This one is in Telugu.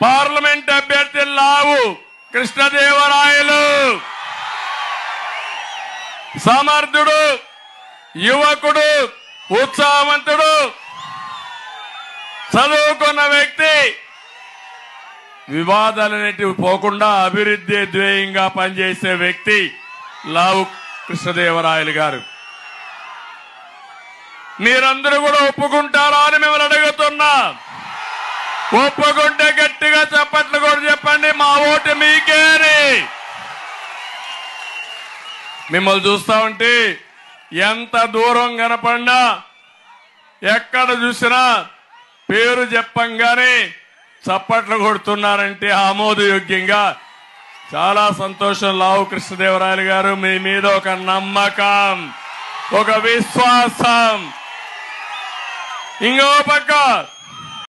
పార్లమెంట్ అభ్యర్థి లావు కృష్ణదేవరాయలు సమర్థుడు, యువకుడు, ఉత్సాహవంతుడు, చదువుకున్న వ్యక్తి, వివాదాలనేటివి పోకుండా అభివృద్ధి ధ్యేయంగా పనిచేసే వ్యక్తి లావు కృష్ణదేవరాయలు గారు. మీరందరూ కూడా ఒప్పుకుంటారా అని మిమ్మల్ని అడుగుతున్నా. ఒప్పుకుంటే గట్టిగా చప్పట్లు కూడా చెప్పండి, మా ఓటు మీకే అని. మిమ్మల్ని చూస్తా ఉంటే ఎంత దూరం కనపడినా ఎక్కడ చూసినా పేరు చెప్పంగానే చప్పట్లు కొడుతున్నారంటే ఆమోదయోగ్యంగా చాలా సంతోషం. లావు కృష్ణదేవరాయలు గారు, మీ మీద ఒక నమ్మకం, ఒక విశ్వాసం. ఇంకో పక్క